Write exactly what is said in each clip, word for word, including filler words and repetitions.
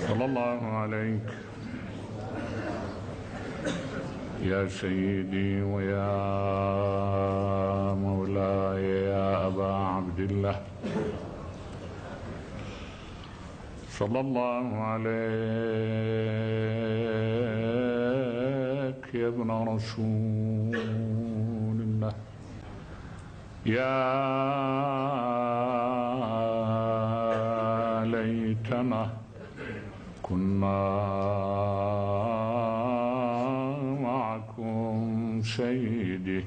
صلى الله عليك يا سيدي ويا مولاي يا أبا عبد الله، صلى الله عليك يا ابن رسول الله. يا ليتنا كنا معكم سيدي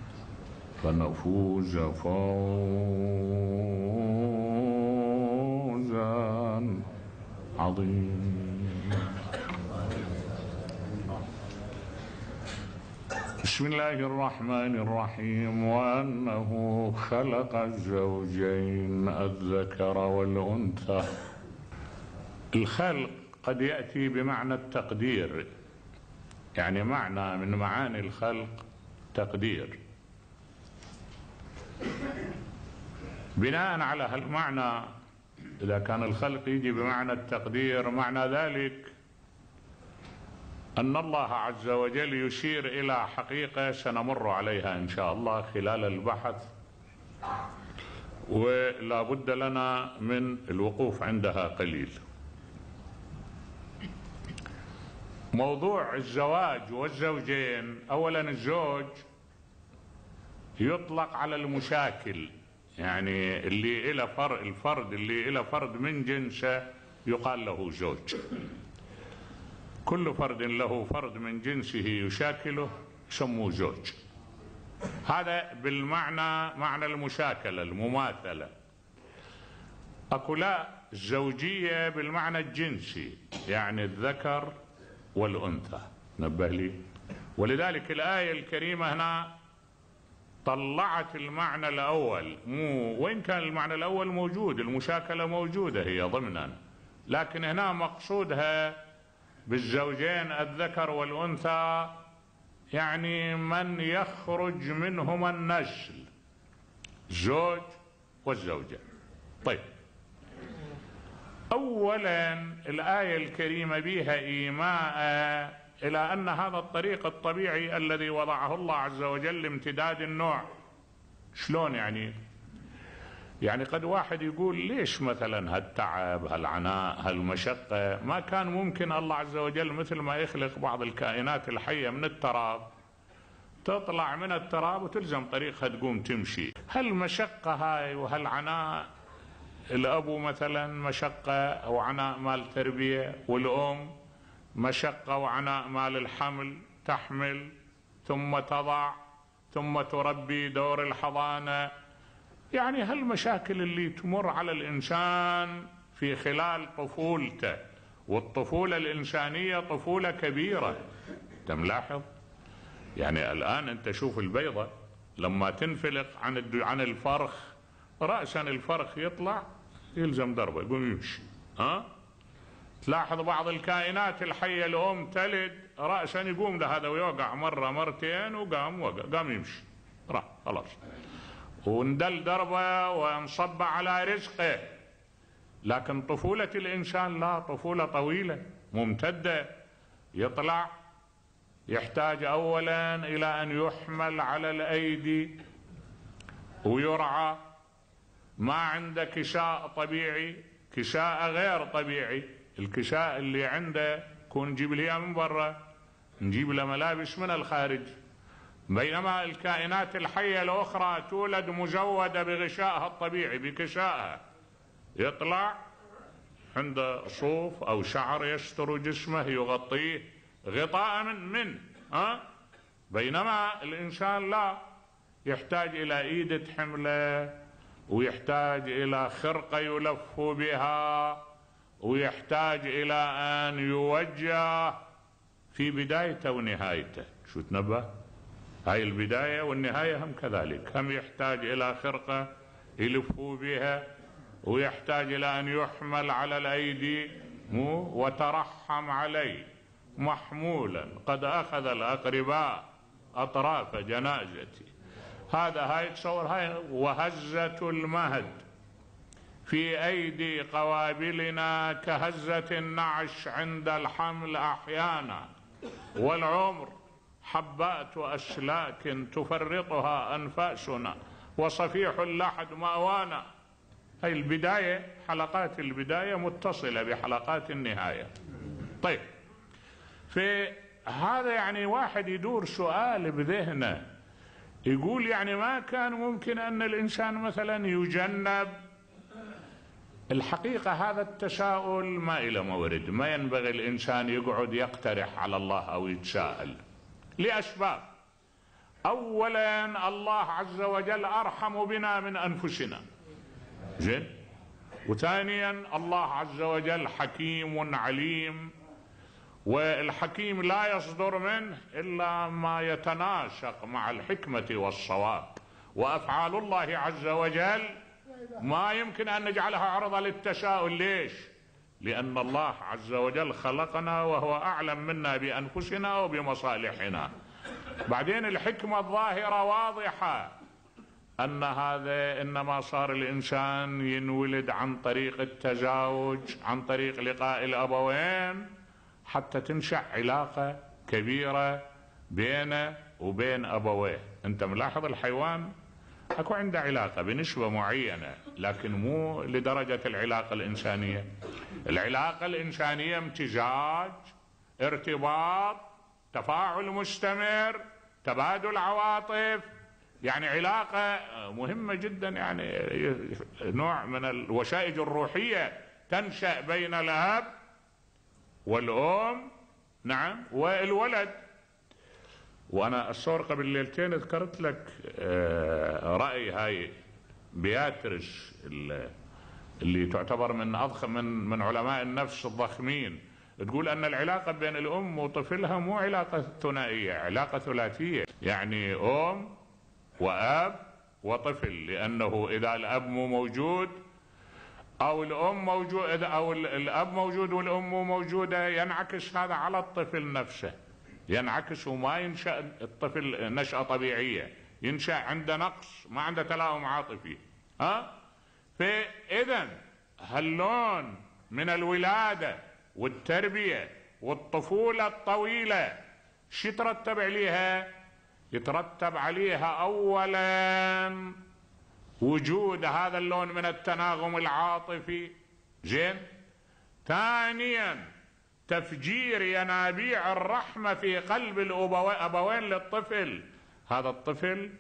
فنفوز فوزا عظيما. بسم الله الرحمن الرحيم. وأنه خلق الزوجين الذكر والأنثى. الخلق قد يأتي بمعنى التقدير، يعني معنى من معاني الخلق تقدير. بناء على هالمعنى إذا كان الخلق يجي بمعنى التقدير، معنى ذلك أن الله عز وجل يشير إلى حقيقة سنمر عليها إن شاء الله خلال البحث، ولا بد لنا من الوقوف عندها قليل. موضوع الزواج والزوجين، أولا الزوج يطلق على المشاكل، يعني اللي إلى فرد الفرد اللي إلى فرد من جنسه يقال له زوج. كل فرد له فرد من جنسه يشاكله يسموه زوج. هذا بالمعنى معنى المشاكلة المماثلة. أكو لا الزوجية بالمعنى الجنسي، يعني الذكر والأنثى. نبه لي. ولذلك الآية الكريمة هنا طلعت المعنى الأول، مو وإن كان المعنى الأول موجود، المشاكلة موجودة هي ضمنا، لكن هنا مقصودها بالزوجين الذكر والأنثى يعني من يخرج منهما النسل، الزوج والزوجة. طيب، أولا الآية الكريمة بها إيماء إلى أن هذا الطريق الطبيعي الذي وضعه الله عز وجل لامتداد النوع. شلون يعني؟ يعني قد واحد يقول ليش مثلا هالتعب هالعناء هالمشقة؟ ما كان ممكن الله عز وجل مثل ما يخلق بعض الكائنات الحية من التراب، تطلع من التراب وتلزم طريقها تقوم تمشي؟ هالمشقة هاي وهالعناء، الأب مثلا مشقة أو عناء مال تربية، والأم مشقة وعناء مال الحمل، تحمل ثم تضع ثم تربي، دور الحضانة. يعني هالمشاكل اللي تمر على الإنسان في خلال طفولته، والطفولة الإنسانية طفولة كبيرة. أنت ملاحظ؟ يعني الآن أنت شوف البيضة لما تنفلق عن عن الفرخ، رأسا الفرخ يطلع يلزم ضربه يقوم يمشي. ها؟ تلاحظ بعض الكائنات الحية الأم تلد رأسا يقوم لهذا ويوقع مرة مرتين وقام وقع قام يمشي، راح خلاص، وندل دربه وانصب على رزقه. لكن طفولة الإنسان لا، طفولة طويلة ممتدة. يطلع يحتاج أولا إلى أن يحمل على الأيدي ويرعى، ما عنده كساء طبيعي، كساء غير طبيعي. الكساء اللي عنده كون نجيب له من برا، نجيب له ملابس من الخارج، بينما الكائنات الحية الأخرى تولد مزودة بغشائها الطبيعي بكسائها. يطلع عنده صوف أو شعر يستر جسمه يغطيه غطاء من من ها؟ بينما الإنسان لا، يحتاج إلى إيد حمله، ويحتاج إلى خرقة يلف بها، ويحتاج إلى أن يوجه في بدايته ونهايته. شو تنبه؟ هاي البداية والنهاية هم كذلك، هم يحتاج إلى خرقة يلفوا بها، ويحتاج إلى أن يحمل على الأيدي وترحم عليه محمولا قد أخذ الأقرباء أطراف جنازتي. هذا هاي تصور هاي وهزة المهد في أيدي قوابلنا كهزة النعش عند الحمل أحيانا، والعمر حبات أسلاك تفرطها أنفاسنا، وصفيح اللحد مأوانا. هاي البداية، حلقات البداية متصلة بحلقات النهاية. طيب، في هذا يعني واحد يدور سؤال بذهنه، يقول يعني ما كان ممكن أن الإنسان مثلا يجنب الحقيقة؟ هذا التساؤل ما إلى مورد، ما ينبغي الإنسان يقعد يقترح على الله أو يتساءل لأسباب. أولا، الله عز وجل أرحم بنا من أنفسنا، زين. وثانيا، الله عز وجل حكيم عليم، والحكيم لا يصدر منه إلا ما يتناسق مع الحكمة والصواب، وأفعال الله عز وجل ما يمكن أن نجعلها عرضة للتساؤل. ليش؟ لأن الله عز وجل خلقنا وهو أعلم منا بأنفسنا وبمصالحنا. بعدين الحكمة الظاهرة واضحة، أن هذا إنما صار الإنسان ينولد عن طريق التزاوج، عن طريق لقاء الأبوين، حتى تنشأ علاقة كبيرة بينه وبين أبويه. أنت ملاحظ الحيوان أكو عنده علاقة بنسبة معينة، لكن مو لدرجة العلاقة الإنسانية. العلاقة الإنسانية امتزاج، ارتباط، تفاعل مستمر، تبادل عواطف، يعني علاقة مهمة جدا، يعني نوع من الوشائج الروحية تنشأ بين الأب والأم، نعم، والولد. وأنا الصور قبل ليلتين ذكرت لك رأي هاي بياتريس اللي تعتبر من أضخم من من علماء النفس الضخمين، تقول أن العلاقة بين الأم وطفلها مو علاقة ثنائية، علاقة ثلاثية، يعني أم وأب وطفل، لأنه إذا الأب مو موجود أو الأم موجود أو الأب موجود والأم مو موجودة، ينعكس هذا على الطفل نفسه، ينعكس وما ينشأ الطفل نشأة طبيعية، ينشأ عنده نقص، ما عنده تلاؤم عاطفي. ها؟ فإذا هاللون من الولادة والتربية والطفولة الطويلة شو يترتب عليها؟ يترتب عليها أولا وجود هذا اللون من التناغم العاطفي، زين. ثانيا، تفجير ينابيع الرحمة في قلب الأبوين للطفل. هذا الطفل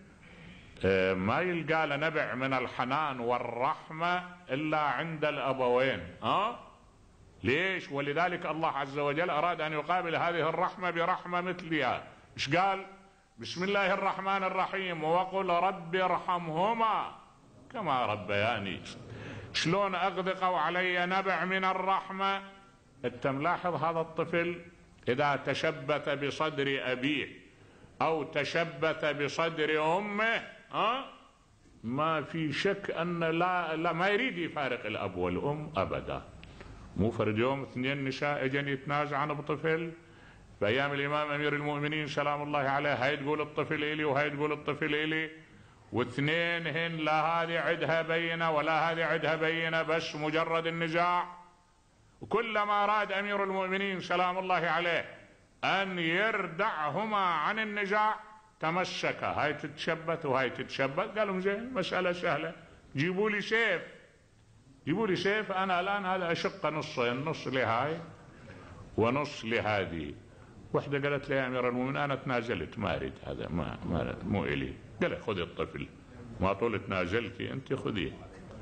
ما يلقى له نبع من الحنان والرحمة إلا عند الأبوين. ها؟ ليش؟ ولذلك الله عز وجل أراد أن يقابل هذه الرحمة برحمة مثلها. إيش قال؟ بسم الله الرحمن الرحيم، وقل رب ارحمهما كما ربياني. شلون أغدقوا علي نبع من الرحمة؟ أنت ملاحظ هذا الطفل إذا تشبث بصدر أبيه أو تشبث بصدر أمه، أه؟ ما في شك أن لا, لا ما يريد يفارق الأب والأم أبدا. مو فرد يوم اثنين نساء اجن يتنازعن بطفل في أيام الإمام أمير المؤمنين سلام الله عليه، هاي تقول الطفل إلي وهاي تقول الطفل إلي، واثنين هن لا هذه عدها بينة ولا هذه عدها بينة، بس مجرد النزاع. وكلما أراد أمير المؤمنين سلام الله عليه أن يردعهما عن النزاع تمسك، هاي تتشبث وهاي تتشبث، قالوا زين مسألة سهلة، جيبوا لي سيف، جيبوا لي سيف، أنا الآن هذا أشق نصين، نص لهاي ونص لهذه. وحدة قالت لي يا أمير المؤمنين أنا تنازلت، ما أريد هذا، ما, ما مو إلي. قال خذي الطفل، ما طول تنازلتي أنت خذيه.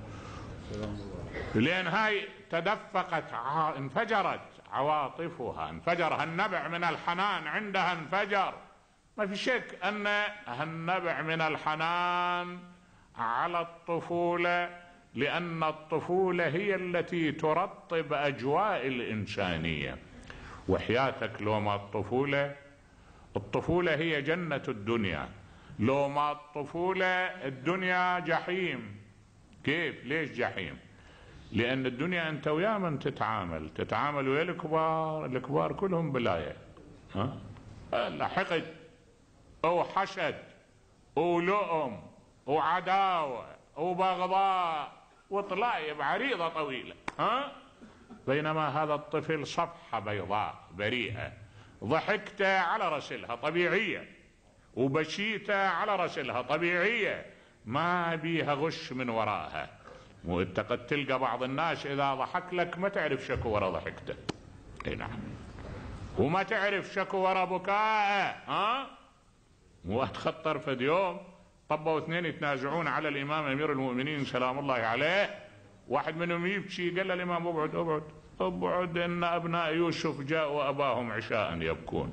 لأن هاي تدفقت، انفجرت عواطفها، انفجر هالنبع من الحنان عندها، انفجر. ما في شك أن هالنبع من الحنان على الطفولة، لأن الطفولة هي التي ترطب أجواء الإنسانية. وحياتك لو ما الطفولة، الطفولة هي جنة الدنيا، لو ما الطفولة الدنيا جحيم. كيف؟ ليش جحيم؟ لأن الدنيا أنت ويا من تتعامل، تتعامل ويا الكبار، الكبار كلهم بلاية، ها؟ لا حقد أو حسد أو لؤم أو عداوة أو بغضاء وطلايب عريضة طويلة، ها؟ بينما هذا الطفل صفحة بيضاء بريئة، ضحكته على رسلها طبيعية، وبشيته على رسلها طبيعية، ما بيها غش من وراها. وانت قد تلقى بعض الناس اذا ضحك لك ما تعرف شكو ورا ضحكته، اي نعم، وما تعرف شكو ورا بكائه، ها؟ واتخطر في يوم طبوا اثنين يتنازعون على الامام امير المؤمنين سلام الله عليه، واحد منهم يبكي، قال للامام ابعد ابعد ابعد ان ابناء يوسف جاءوا اباهم عشاء يبكون.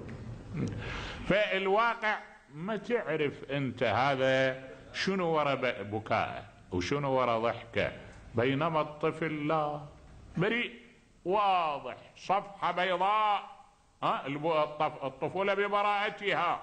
فالواقع ما تعرف انت هذا شنو ورا بكائه وشنو ورا ضحكه، بينما الطفل لا، بريء واضح، صفحة بيضاء، ها؟ الطفولة ببراءتها.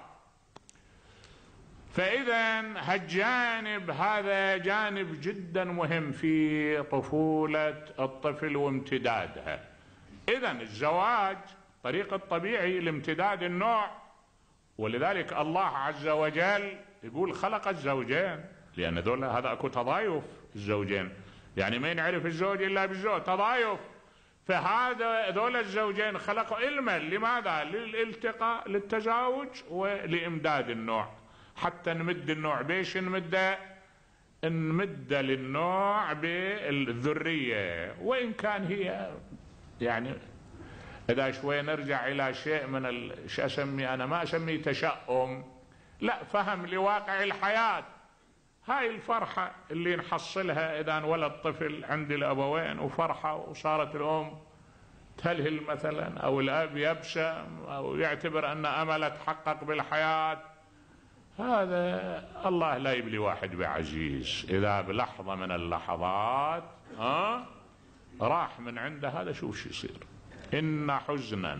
فإذا هالجانب هذا جانب جدا مهم في طفولة الطفل وامتدادها. إذا الزواج طريق الطبيعي لامتداد النوع، ولذلك الله عز وجل يقول خلق الزوجين، لأن ذول هذا أكو تضايف الزوجين، يعني ما ينعرف الزوج إلا بالزوج، تضايف. فهذا ذول الزوجين خلقوا علما، لماذا؟ للالتقاء، للتزاوج ولإمداد النوع، حتى نمد النوع. بيش نمده؟ نمد للنوع بالذرية، وإن كان هي يعني إذا شوي نرجع إلى شيء من ال... شو أسمي أنا، ما أسميه تشأم، لا، فهم لواقع الحياة. هاي الفرحة اللي نحصلها إذا انولد طفل عند الأبوين وفرحة، وصارت الأم تهلهل مثلا، أو الأب يبسم أو يعتبر أن أمله تحقق بالحياة، هذا الله لا يبلي واحد بعزيز. إذا بلحظة من اللحظات ها راح من عنده هذا، شوف شو يصير. إن حزنا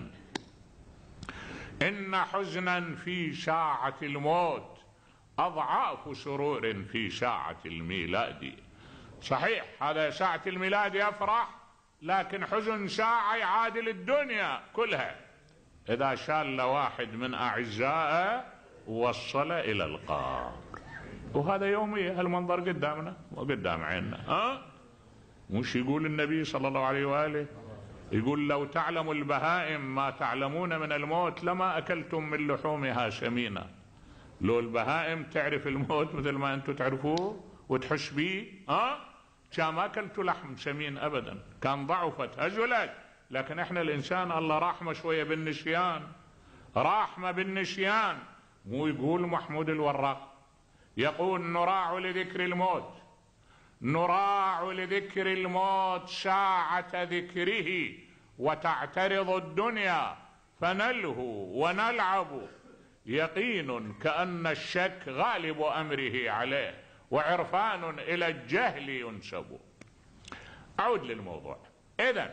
إن حزنا في ساعة الموت أضعاف سرور في ساعة الميلاد. صحيح هذا ساعة الميلاد يفرح، لكن حزن ساعة يعادل الدنيا كلها. إذا شال واحد من أعزائه وصل إلى القبر، وهذا يومي المنظر قدامنا وقدام عيننا، ها؟ مش يقول النبي صلى الله عليه وآله، يقول لو تعلم البهائم ما تعلمون من الموت لما أكلتم من لحومها سمينا. لو البهائم تعرف الموت مثل ما أنتم تعرفوه وتحس به، ها؟ كان ما أكلتوا لحم سمين أبدا، كان ضعفت هزلت. لكن احنا الإنسان الله رحمة شوية بالنسيان، رحمة بالنسيان. مو يقول محمود الوراق، يقول نراع لذكر الموت، نراع لذكر الموت ساعة ذكره، وتعترض الدنيا فنلهو ونلعب، يقين كأن الشك غالب أمره عليه، وعرفان إلى الجهل ينسب. أعود للموضوع. إذن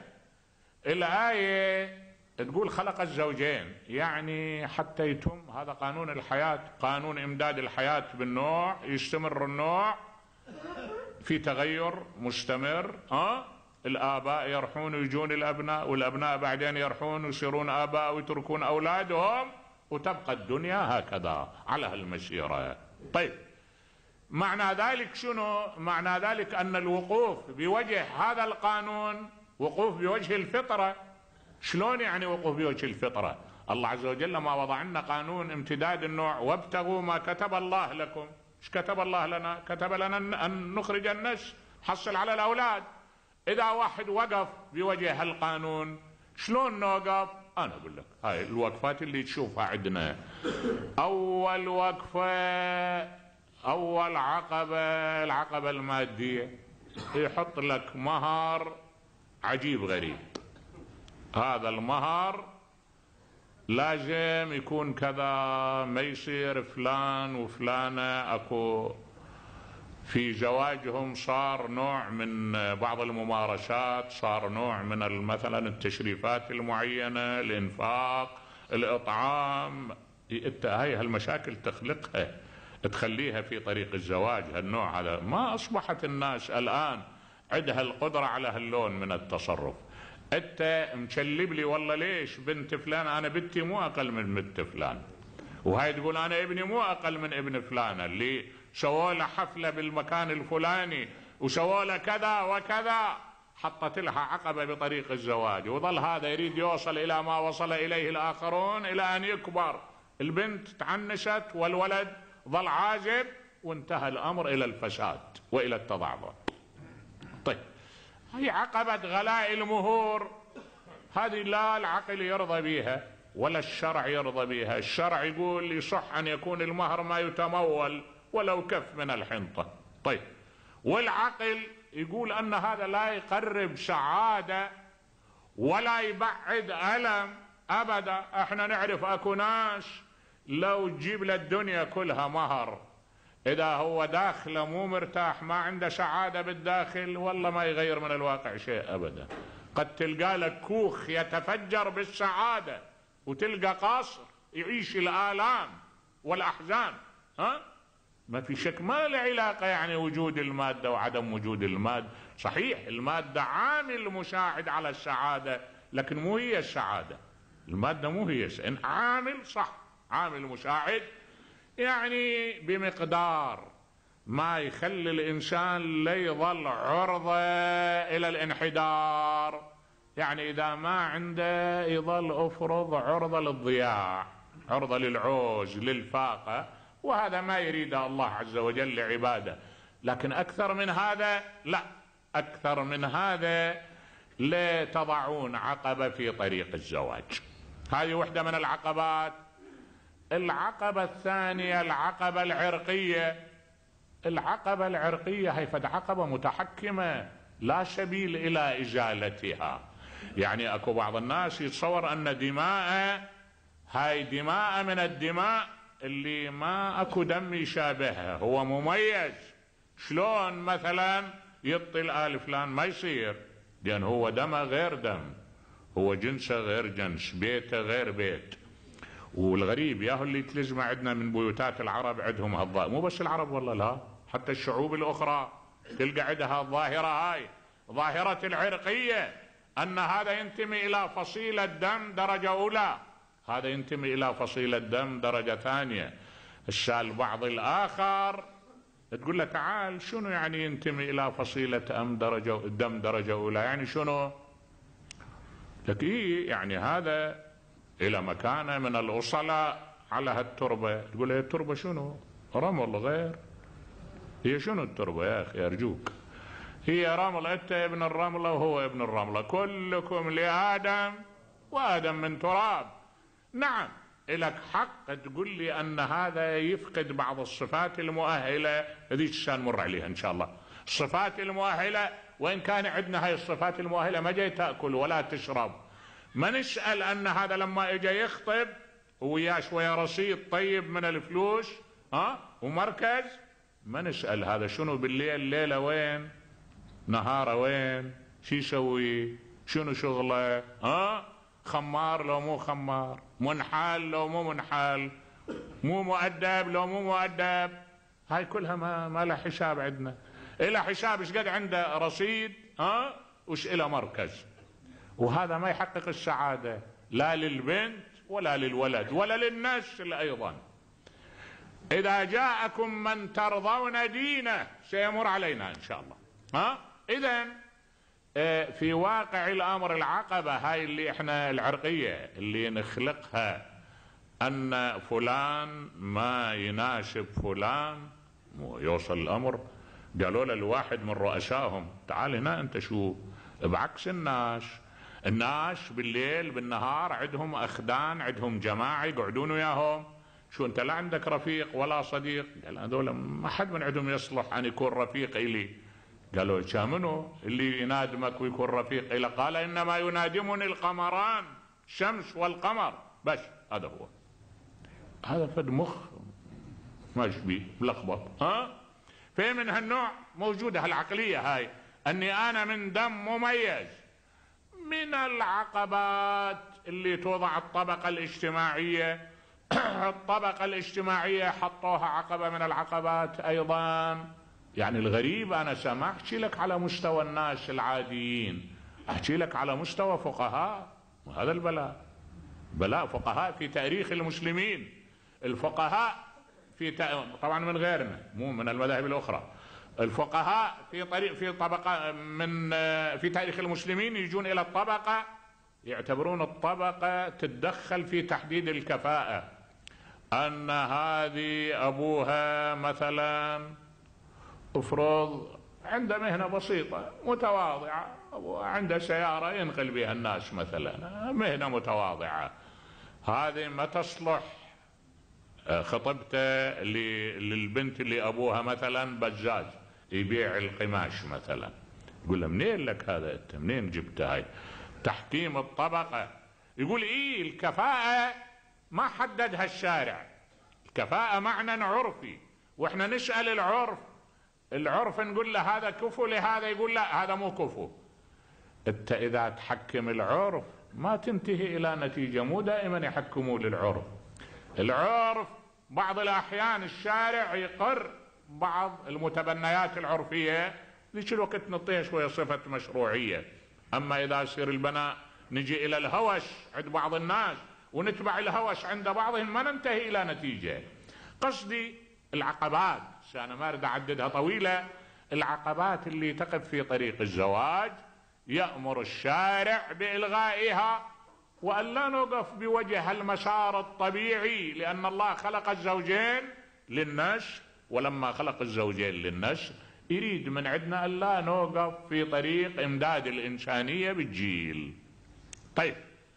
الآية تقول خلق الزوجين، يعني حتى يتم هذا قانون الحياة، قانون إمداد الحياة بالنوع، يستمر النوع في تغير مستمر. أه؟ الآباء يرحون ويجون الأبناء، والأبناء بعدين يرحون ويصيرون آباء ويتركون أولادهم، وتبقى الدنيا هكذا على هالمسيرة. طيب، معنى ذلك شنو؟ معنى ذلك أن الوقوف بوجه هذا القانون وقوف بوجه الفطرة. شلون يعني وقوف بوجه الفطرة؟ الله عز وجل ما وضع لنا قانون امتداد النوع، وابتغوا ما كتب الله لكم. ايش كتب الله لنا؟ كتب لنا أن نخرج النسل، نحصل على الأولاد. إذا واحد وقف بوجه هالقانون شلون نوقف؟ أنا أقول لك هاي الوقفات اللي تشوفها عندنا. أول وقفة، أول عقبة، العقبة المادية، يحط لك مهر عجيب غريب. هذا المهر لازم يكون كذا، ما يصير فلان وفلانة أكو في زواجهم صار نوع من بعض الممارسات، صار نوع من مثلا التشريفات المعينة، الإنفاق، الإطعام. هاي هالمشاكل تخلقها، تخليها في طريق الزواج. هالنوع هذا ما أصبحت الناس الآن عندها القدرة على هاللون من التصرف. انت مشلب لي والله ليش بنت فلان، انا بنتي مو اقل من بنت فلان، وهاي تقول انا ابني مو اقل من ابن فلان اللي سووا له حفله بالمكان الفلاني، وسووا له كذا وكذا، حطت لها عقبة بطريق الزواج، وظل هذا يريد يوصل إلى ما وصل إليه الآخرون إلى أن يكبر، البنت تعنست والولد ظل عازب، وانتهى الأمر إلى الفساد وإلى التضعضع. طيب، هي عقبة غلاء المهور، هذه لا العقل يرضى بها ولا الشرع يرضى بها. الشرع يقول يصح أن يكون المهر ما يتمول ولو كف من الحنطة. طيب، والعقل يقول أن هذا لا يقرب سعادة ولا يبعد ألم أبدا. احنا نعرف أكو ناس لو تجيب للدنيا كلها مهر، إذا هو داخله مو مرتاح ما عنده سعادة بالداخل والله ما يغير من الواقع شيء أبدا. قد تلقى لك كوخ يتفجر بالسعادة، وتلقى قاصر يعيش الآلام والأحزان. ها؟ ما في شك، ما له علاقة يعني وجود المادة وعدم وجود المادة. صحيح المادة عامل مساعد على السعادة، لكن مو هي السعادة. المادة مو هي إن عامل، صح، عامل مساعد يعني بمقدار ما يخلي الإنسان لا يظل عرضة إلى الانحدار. يعني إذا ما عنده يظل أفرض عرضة للضياع، عرضة للعوز، للفاقة، وهذا ما يريده الله عز وجل لعباده. لكن أكثر من هذا لا، أكثر من هذا لا تضعون عقبة في طريق الزواج. هذه وحدة من العقبات. العقبة الثانية العقبة العرقية. العقبة العرقية هي فد عقبة متحكمة لا سبيل إلى إزالتها. يعني أكو بعض الناس يتصور أن دماء هاي دماء من الدماء اللي ما أكو دم يشابهها، هو مميز. شلون مثلا يبطل آل فلان؟ ما يصير، لأن هو دمه غير دم، هو جنسه غير جنس، بيته غير بيت. والغريب ياهو اللي تلزمه عندنا من بيوتات العرب عندهم هالظاهرة، مو بس العرب والله، لا حتى الشعوب الأخرى تلقى عندها الظاهرة هاي، ظاهرة العرقية، أن هذا ينتمي إلى فصيلة دم درجة أولى، هذا ينتمي إلى فصيلة دم درجة ثانية. السال بعض الآخر تقول له تعال شنو يعني ينتمي إلى فصيلة أم درجة دم درجة أولى، يعني شنو؟ لك إيه يعني هذا إلى مكانة من الأصلاء على هالتربة. تقول له التربة شنو؟ رمل غير. هي شنو التربة يا أخي أرجوك؟ هي رمل، أنت ابن الرملة وهو ابن الرملة، كلكم لآدم وآدم من تراب. نعم لك حق تقول لي أن هذا يفقد بعض الصفات المؤهلة، هذيك الشان نمر عليها إن شاء الله. الصفات المؤهلة، وإن كان عندنا هاي الصفات المؤهلة ما جاي تأكل ولا تشرب. ما نسأل أن هذا لما إجا يخطب وياه شوية رصيد طيب من الفلوس ها ومركز، ما نسأل هذا شنو بالليل، ليلة وين، نهاره وين، شو يسوي، شنو شغله، ها خمار لو مو خمار، منحال لو مو منحال، مو مؤدب لو مو مؤدب. هاي كلها ما ما لها حساب عندنا. إلى حساب ايش قد عنده رصيد ها وش إلى مركز. وهذا ما يحقق السعادة لا للبنت ولا للولد ولا للنسل أيضا. إذا جاءكم من ترضون دينه سيمر علينا إن شاء الله. ها إذن في واقع الأمر العقبة هاي اللي احنا العرقية اللي نخلقها أن فلان ما يناسب فلان، يوصل الأمر قالوا له الواحد من رؤسائهم تعال هنا أنت شو بعكس الناس. الناس بالليل بالنهار عندهم أخدان، عندهم جماعة يقعدون وياهم، شو أنت لا عندك رفيق ولا صديق؟ قال هذول ما حد من عندهم يصلح أن يكون رفيق إلي. قالوا شامنو اللي ينادمك ويكون رفيق إلي؟ قال إنما ينادمني القمران، الشمس والقمر بس، هذا هو. هذا فد مخ ماش بيه ملخبط. ها في من هالنوع موجودة هالعقلية هاي، أني أنا من دم مميز. من العقبات اللي توضع الطبقة الاجتماعية الطبقة الاجتماعية حطوها عقبة من العقبات أيضا. يعني الغريب أنا سامع أحكي لك على مستوى الناس العاديين، أحكي لك على مستوى فقهاء، وهذا البلاء بلاء فقهاء في تاريخ المسلمين. الفقهاء في ت... طبعا من غيرنا مو من المذاهب الأخرى، الفقهاء في طريق في طبقة من في تاريخ المسلمين يجون إلى الطبقة، يعتبرون الطبقة تتدخل في تحديد الكفاءة، أن هذه أبوها مثلا افرض عنده مهنة بسيطة متواضعة، عنده سيارة ينقل بها الناس مثلا، مهنة متواضعة، هذه ما تصلح خطبته للبنت اللي أبوها مثلا بزاز يبيع القماش مثلا. يقول له منين لك هذا أنت، منين جبته هاي؟ تحكيم الطبقة. يقول إيه الكفاءة ما حددها الشارع، الكفاءة معنى عرفي، وإحنا نسأل العرف، العرف نقول له هذا كفو لهذا، يقول لا هذا مو كفو. انت اذا تحكم العرف ما تنتهي الى نتيجة، مو دائما يحكموا للعرف. العرف بعض الاحيان الشارع يقر بعض المتبنيات العرفية، ذيك الوقت نعطيها شوية صفة مشروعية. اما اذا يصير البناء نجي الى الهوش عند بعض الناس ونتبع الهوش عند بعضهم ما ننتهي الى نتيجة. قصدي العقبات، أنا ما أريد أعددها طويلة، العقبات اللي تقف في طريق الزواج يأمر الشارع بإلغائها، وأن لا نقف بوجه المسار الطبيعي، لأن الله خلق الزوجين للنشء، ولما خلق الزوجين للنشء يريد من عندنا أن لا نوقف في طريق إمداد الإنسانية بالجيل. طيب،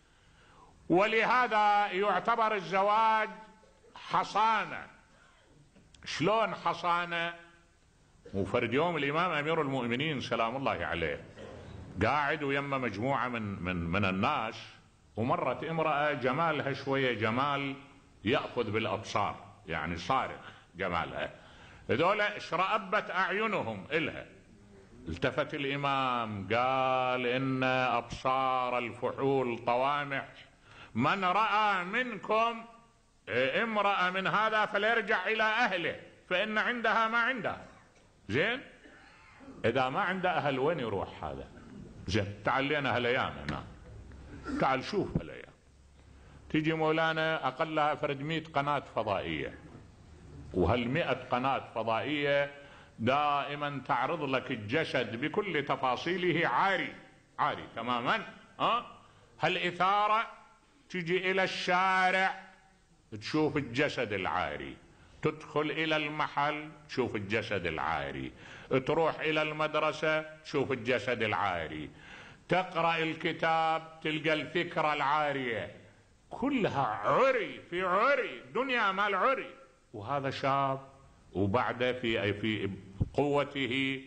ولهذا يعتبر الزواج حصانة. شلون حصانة؟ وفرد يوم الإمام أمير المؤمنين سلام الله عليه قاعد ويما مجموعة من من من الناس، ومرت امرأة جمالها شوية جمال يأخذ بالأبصار، يعني صارخ جمالها، هذول اشرأبت أعينهم إلها. التفت الإمام قال إن أبصار الفحول طوامح، من رأى منكم امرأة من هذا فليرجع إلى أهله فإن عندها ما عندها. زين، إذا ما عنده أهل وين يروح هذا؟ زين، تعال لنا هالأيام هنا، تعال شوف هالأيام، تيجي مولانا أقلها فرد مئة قناة فضائية، وهالمئة قناة فضائية دائما تعرض لك الجسد بكل تفاصيله عاري عاري تماما. ها هالإثارة تجي إلى الشارع تشوف الجسد العاري، تدخل إلى المحل تشوف الجسد العاري، تروح إلى المدرسة تشوف الجسد العاري، تقرأ الكتاب تلقى الفكرة العارية، كلها عري في عري، دنيا مال عري. وهذا شاب وبعده في في قوته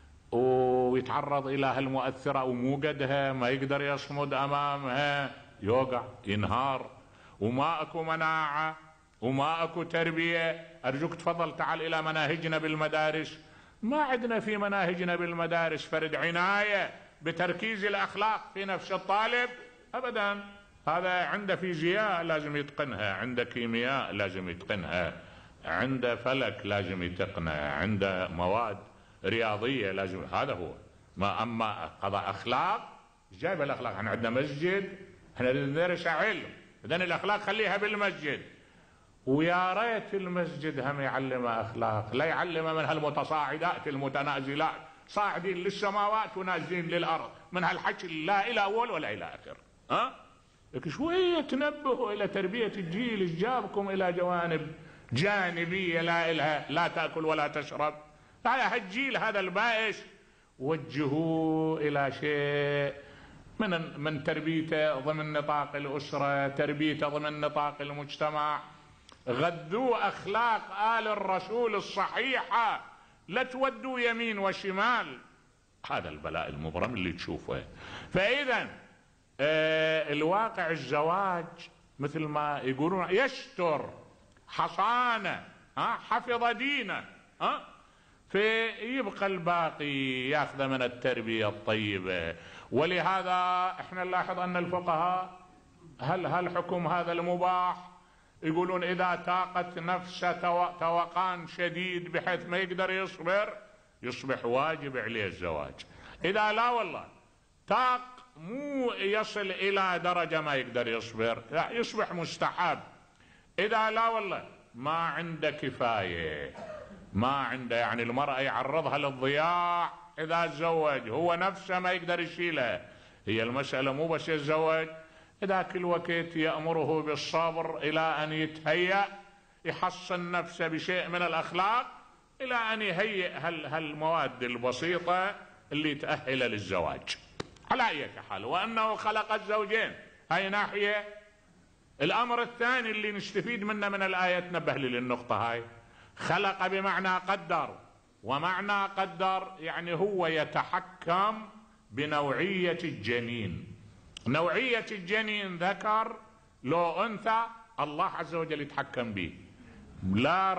ويتعرض إلى هالمؤثرة ومو قدها، ما يقدر يصمد أمامها، يوقع ينهار، وما اكو مناعة وما اكو تربية. ارجوك تفضل تعال الى مناهجنا بالمدارس، ما عندنا في مناهجنا بالمدارس فرد عناية بتركيز الاخلاق في نفس الطالب ابدا. هذا عنده فيزياء لازم يتقنها، عنده كيمياء لازم يتقنها، عنده فلك لازم يتقنها، عنده مواد رياضية لازم، هذا هو. ما اما قضاء اخلاق، جايب الاخلاق، احنا عندنا مسجد، احنا ندرس علم، إذن الأخلاق خليها بالمسجد. ويا ريت المسجد هم يعلم أخلاق، لا يعلم من هالمتصاعدات المتنازلات، صاعدين للسماوات ونازلين للأرض، من هالحكي لا إلى أول ولا إلى آخر. ها؟ لكن شوية تنبهوا إلى تربية الجيل، إيش جابكم إلى جوانب جانبية لا إلها، لا تأكل ولا تشرب. على هالجيل هذا البائس وجهوه إلى شيء من من تربيته ضمن نطاق الأسرة، تربيته ضمن نطاق المجتمع، غذوا أخلاق آل الرسول الصحيحة، لا تودوا يمين وشمال. هذا البلاء المبرم اللي تشوفه. فإذا آه الواقع الزواج مثل ما يقولون يستر، حصانة، ها حفظ دينه، ها فيبقى الباقي ياخذ من التربية الطيبة. ولهذا احنا نلاحظ ان الفقهاء هل هالحكم هذا المباح يقولون اذا تاقت نفسه توقان شديد بحيث ما يقدر يصبر يصبح واجب عليه الزواج. اذا لا والله تاق مو يصل الى درجة ما يقدر يصبر، لا يصبح مستحب. اذا لا والله ما عنده كفاية ما عنده، يعني المرأة يعرضها للضياع إذا تزوج، هو نفسه ما يقدر يشيلها. هي المسألة مو بس يتزوج، إذا كل وقت يأمره بالصبر إلى أن يتهيأ يحصن نفسه بشيء من الأخلاق إلى أن يهيئ هالمواد البسيطة اللي تأهله للزواج على أي حال. وأنه خلق الزوجين، هاي ناحية. الأمر الثاني اللي نستفيد منه من الآية، تنبه لي للنقطة هاي، خلق بمعنى قدر، ومعنى قدر يعني هو يتحكم بنوعية الجنين. نوعية الجنين ذكر لو أنثى الله عز وجل يتحكم به، لا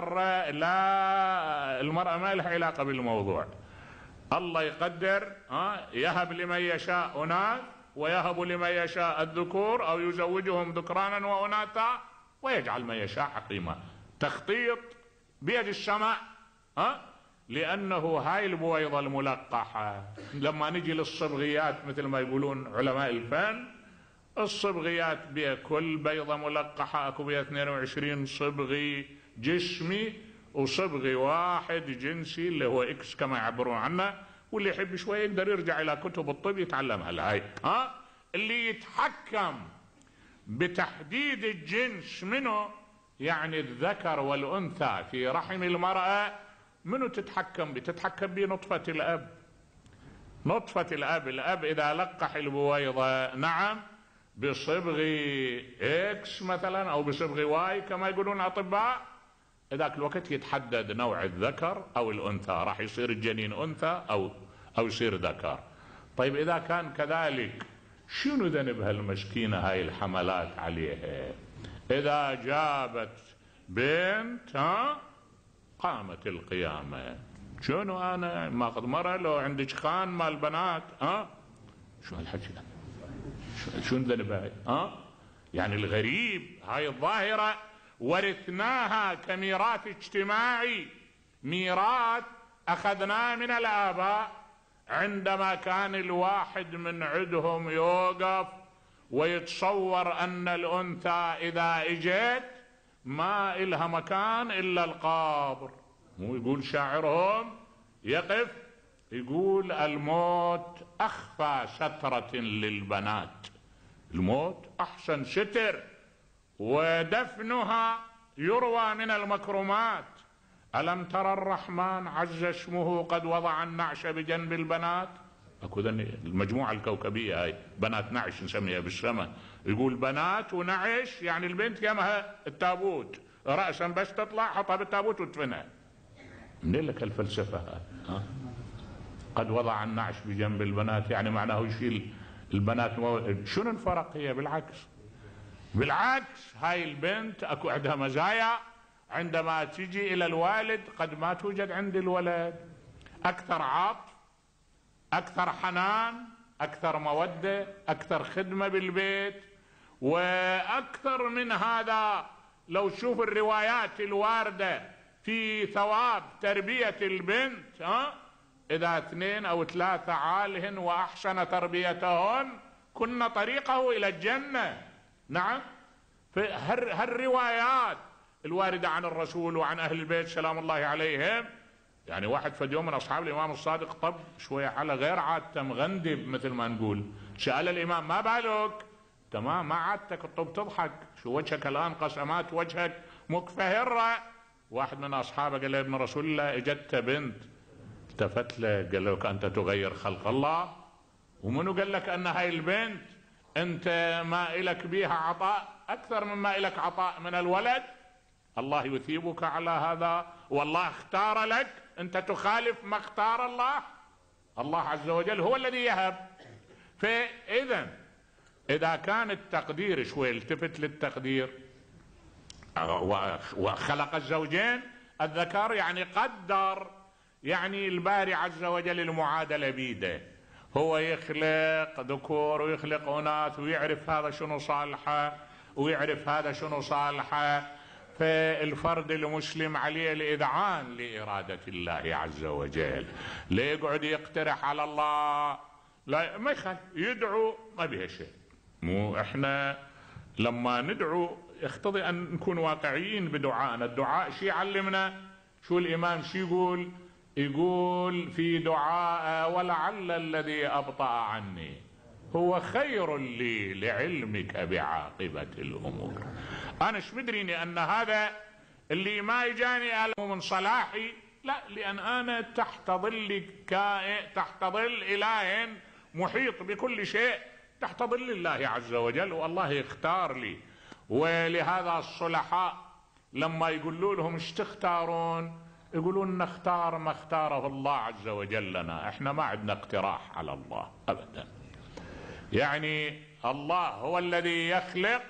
لا المرأة ما لها علاقة بالموضوع. الله يقدر ها يهب لمن يشاء أناث ويهب لمن يشاء الذكور، أو يزوجهم ذكرانا وأناثا ويجعل من يشاء عقيما. تخطيط بيد السماء، ها لأنه هاي البويضة الملقحة لما نجي للصبغيات مثل ما يقولون علماء الفن، الصبغيات بها كل بيضة ملقحة اكو بها اثنين وعشرين صبغي جسمي وصبغي واحد جنسي اللي هو اكس كما يعبرون عنه. واللي يحب شوي يقدر يرجع الى كتب الطب يتعلمها هاي. ها اللي يتحكم بتحديد الجنس منه، يعني الذكر والانثى في رحم المرأة، منو تتحكم به؟ تتحكم به نطفة الاب. نطفة الاب، الاب اذا لقح البويضة نعم بصبغ اكس مثلا او بصبغ واي كما يقولون الاطباء، ذاك الوقت يتحدد نوع الذكر او الانثى، راح يصير الجنين انثى او او يصير ذكر. طيب اذا كان كذلك شنو ذنبها المسكينة هاي الحملات عليها؟ اذا جابت بنت ها قامت القيامة. شنو انا ماخذ مرة لو عندك خان مال بنات؟ ها شو هالحكي؟ شو ذنبها؟ ها يعني الغريب هاي الظاهرة ورثناها كميراث اجتماعي، ميراث اخذناه من الاباء. عندما كان الواحد من عندهم يوقف ويتصور ان الانثى اذا اجت ما إلها مكان الا القبر، مو يقول شاعرهم يقف يقول الموت اخفى سترة للبنات، الموت احسن ستر، ودفنها يروى من المكرمات. ألم ترى الرحمن عز اسمه قد وضع النعش بجنب البنات؟ اكو المجموعة الكوكبية هاي بنات نعش نسميها بالسماء، يقول بنات ونعش يعني البنت يمها التابوت رأسا بس تطلع حطها بالتابوت وتدفنها. منين لك الفلسفة هاي؟ ها؟ قد وضع النعش بجنب البنات يعني معناه يشيل البنات. شنو الفرق؟ هي بالعكس، بالعكس هاي البنت اكو عندها مزايا عندما تجي الى الوالد قد ما توجد عند الولد، اكثر عطف، اكثر حنان، اكثر مودة، اكثر خدمة بالبيت. واكثر من هذا لو تشوف الروايات الواردة في ثواب تربية البنت، ها اذا اثنين او ثلاثة عالهن واحسن تربيتهن كن طريقه الى الجنة. نعم، فهالروايات الواردة عن الرسول وعن أهل البيت سلام الله عليهم. يعني واحد في يوم من أصحاب الإمام الصادق طب شوية على غير عادته مغندب مثل ما نقول، سأل الإمام ما بالك؟ تمام ما عادتك الطب تضحك، شو وجهك الآن قسمات وجهك مكفهرة. واحد من أصحابه قال له ابن رسول الله اجت بنت، التفت له قال له أنت تغير خلق الله؟ ومنو قال لك أن هاي البنت أنت ما إلك بيها عطاء أكثر مما إلك عطاء من الولد؟ الله يثيبك على هذا، والله اختار لك، أنت تخالف ما اختار الله. الله عز وجل هو الذي يهب. فإذا إذا كان التقدير شوي التفت للتقدير، وخلق الزوجين الذكر يعني قدر، يعني الباري عز وجل المعادلة بيده، هو يخلق ذكور ويخلق أناث ويعرف هذا شنو صالحه ويعرف هذا شنو صالحه. فالفرد المسلم عليه الإذعان لإرادة الله عز وجل، لا يقعد يقترح على الله، لا ما يخل يدعو ما بها شيء. مو احنا لما ندعو يقتضي ان نكون واقعيين بدعائنا. الدعاء شيء علمنا شو الإمام شو يقول؟ يقول في دعاء: ولعل الذي أبطأ عني هو خير لي لعلمك بعاقبة الأمور. أنا ايش مدريني أن هذا اللي ما يجاني من صلاحي؟ لا، لأن أنا تحت ظل كائن، تحت ظل إله محيط بكل شيء، تحت ظل الله عز وجل، والله يختار لي. ولهذا الصلحاء لما يقولوا لهم ايش تختارون؟ يقولون نختار ما اختاره الله عز وجل لنا، احنا ما عندنا اقتراح على الله ابدا. يعني الله هو الذي يخلق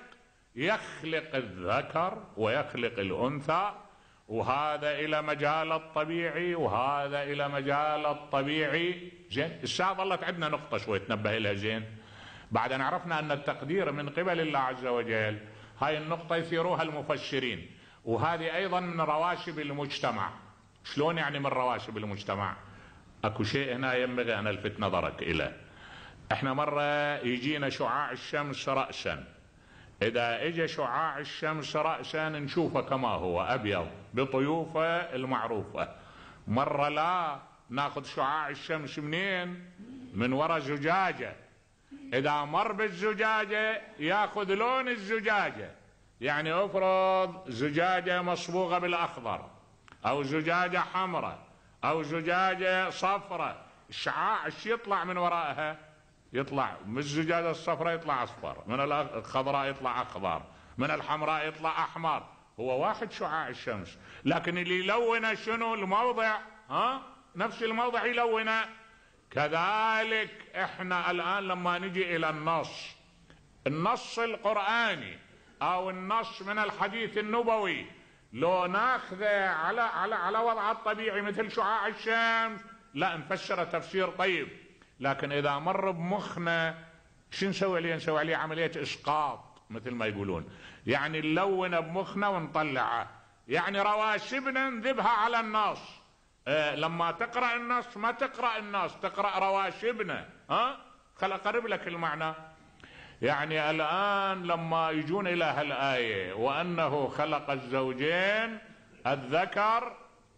يخلق الذكر ويخلق الأنثى، وهذا إلى مجال الطبيعي وهذا إلى مجال الطبيعي. زين، الساعة ظلت عندنا نقطة شوي تنبه لها. زين، بعد أن عرفنا أن التقدير من قبل الله عز وجل، هاي النقطة يثيروها المفسرين، وهذه أيضا من رواشب المجتمع. شلون يعني من رواشب المجتمع؟ أكو شيء هنا ينبغي أن ألفت نظرك إليه. احنا مرة يجينا شعاع الشمس رأسا، إذا اجى شعاع الشمس رأسا نشوفه كما هو أبيض بطيوفه المعروفة. مرة لا، ناخذ شعاع الشمس منين؟ من وراء زجاجة، إذا مر بالزجاجة ياخذ لون الزجاجة. يعني افرض زجاجة مصبوغة بالأخضر أو زجاجة حمراء أو زجاجة صفراء، الشعاع ايش يطلع من وراءها؟ يطلع من الزجاجة الصفراء يطلع أصفر، من الخضراء يطلع أخضر، من الحمراء يطلع أحمر. هو واحد شعاع الشمس، لكن اللي يلونه شنو؟ الموضع، ها؟ نفس الموضع يلونه. كذلك احنا الآن لما نجي إلى النص، النص القرآني أو النص من الحديث النبوي، لو ناخذه على على على وضعه الطبيعي مثل شعاع الشمس لا نفسره تفسير طيب، لكن إذا مر بمخنا شو نسوي عليه؟ نسوي عليه عملية إسقاط مثل ما يقولون، يعني نلونه بمخنا ونطلعه، يعني رواشبنا نذبها على النص. اه لما تقرأ النص ما تقرأ النص، تقرأ رواشبنا. ها خل أقرب لك المعنى. يعني الآن لما يجون إلى هالآية وأنه خلق الزوجين الذكر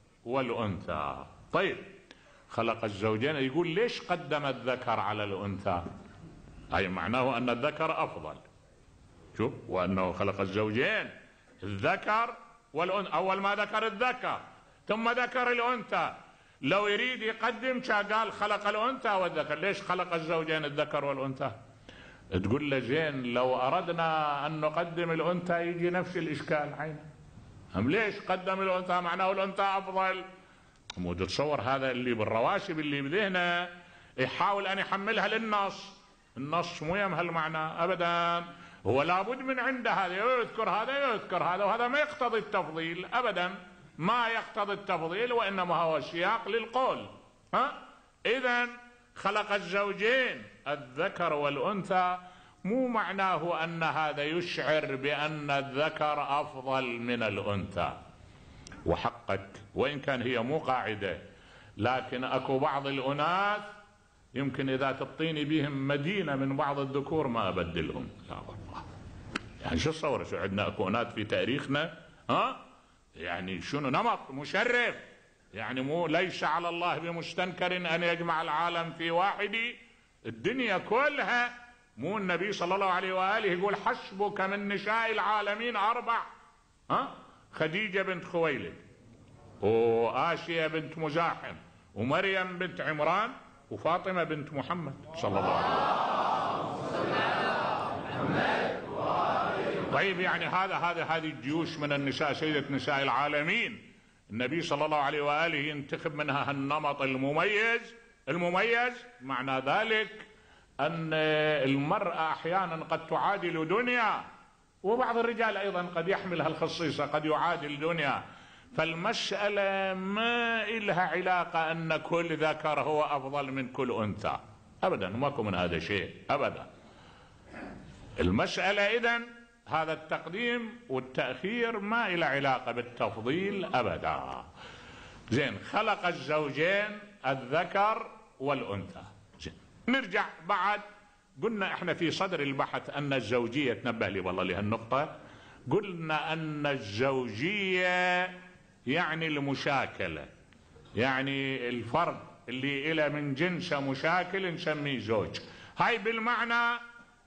والأنثى، طيب خلق الزوجين، يقول ليش قدم الذكر على الأنثى؟ أي معناه أن الذكر أفضل. شوف، وأنه خلق الزوجين الذكر والأنثى، أول ما ذكر الذكر ثم ذكر الأنثى. لو يريد يقدم قال خلق الأنثى والذكر، ليش خلق الزوجين الذكر والأنثى؟ تقول له زين لو أردنا أن نقدم الأنثى يجي نفس الإشكال عينه، هم ليش قدم الأنثى؟ معناه الأنثى أفضل. مو تتصور هذا اللي بالرواشب اللي بذهنه يحاول أن يحملها للنص، النص مو يم هالمعنى أبدا، هو لابد من عنده هذا يذكر هذا يذكر هذا، وهذا ما يقتضي التفضيل أبدا، ما يقتضي التفضيل، وإنما هو سياق للقول. ها إذن خلق الزوجين الذكر والأنثى مو معناه أن هذا يشعر بأن الذكر أفضل من الأنثى، وحقك وإن كان هي مو قاعدة، لكن أكو بعض الأناث يمكن إذا تبطيني بهم مدينة من بعض الذكور ما أبدلهم. لا والله، يعني شو تصور شو عندنا أكو أناث في تاريخنا، ها يعني شنو نمط مشرف، يعني مو ليس على الله بمستنكر أن يجمع العالم في واحد، الدنيا كلها. مو النبي صلى الله عليه وآله يقول حسبك من نساء العالمين أربع، ها خديجة بنت خويلد وآسيا بنت مزاحم ومريم بنت عمران وفاطمة بنت محمد صلى الله عليه وسلم. طيب يعني هذا هذا هذه الجيوش من النساء، سيدة نساء العالمين، النبي صلى الله عليه وآله ينتخب منها النمط المميز. المميز معنى ذلك أن المرأة أحيانا قد تعادل دنيا، وبعض الرجال أيضا قد يحمل هالخصيصة، قد يعادل دنيا. فالمسألة ما إلها علاقة أن كل ذكر هو أفضل من كل أنثى أبدا، ماكو من هذا شيء أبدا. المسألة إذن هذا التقديم والتأخير ما إلى علاقة بالتفضيل أبدا. زين، خلق الزوجين الذكر والأنثى. زين، نرجع بعد، قلنا احنا في صدر البحث أن الزوجية، تنبه لي والله لهالنقطة، قلنا أن الزوجية يعني المشاكلة، يعني الفرد اللي إلى من جنسه مشاكل نسميه زوج. هاي بالمعنى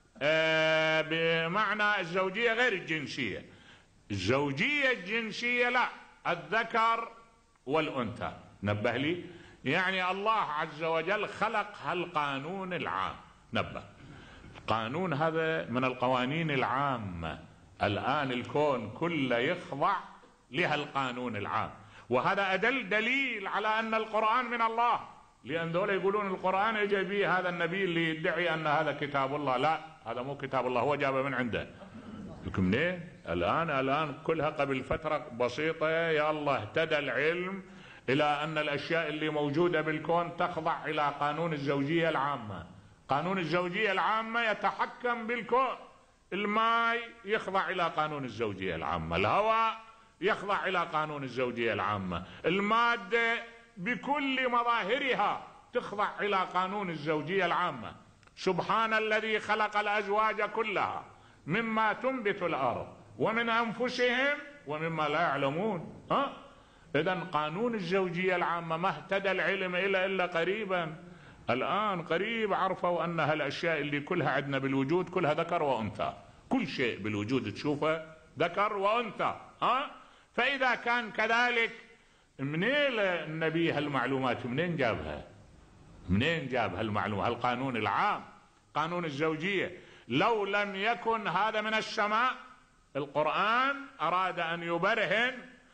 آه بمعنى الزوجية غير الجنسية. الزوجية الجنسية لا، الذكر والأنثى. نبه لي، يعني الله عز وجل خلق هالقانون العام. نبه، القانون هذا من القوانين العامة. الآن الكون كله يخضع لهالقانون العام، وهذا أدل دليل على أن القرآن من الله. لأن ذولا يقولون القرآن يجي به هذا النبي اللي يدعي أن هذا كتاب الله. لا، هذا مو كتاب الله، هو جابه من عنده. لكم منين؟ الآن الآن كلها قبل فترة بسيطة يا الله اهتدى العلم إلى أن الأشياء اللي موجودة بالكون تخضع إلى قانون الزوجية العامة. قانون الزوجية العامة يتحكم بالكون. الماء يخضع إلى قانون الزوجية العامة، الهواء يخضع إلى قانون الزوجية العامة، المادة بكل مظاهرها تخضع إلى قانون الزوجية العامة. سبحان الذي خلق الأزواج كلها مما تنبت الأرض ومن أنفسهم ومما لا يعلمون. ها؟ إذن قانون الزوجية العامة ما اهتدى العلم إلا إلا قريبا. الآن قريب عرفوا أن هالأشياء اللي كلها عندنا بالوجود كلها ذكر وأنثى. كل شيء بالوجود تشوفه ذكر وأنثى. ها؟ فإذا كان كذلك، منين النبي هالمعلومات منين جابها؟ منين جاب هالمعلومة؟ هالقانون العام، قانون الزوجية. لو لم يكن هذا من السماء، القرآن أراد أن يبرهن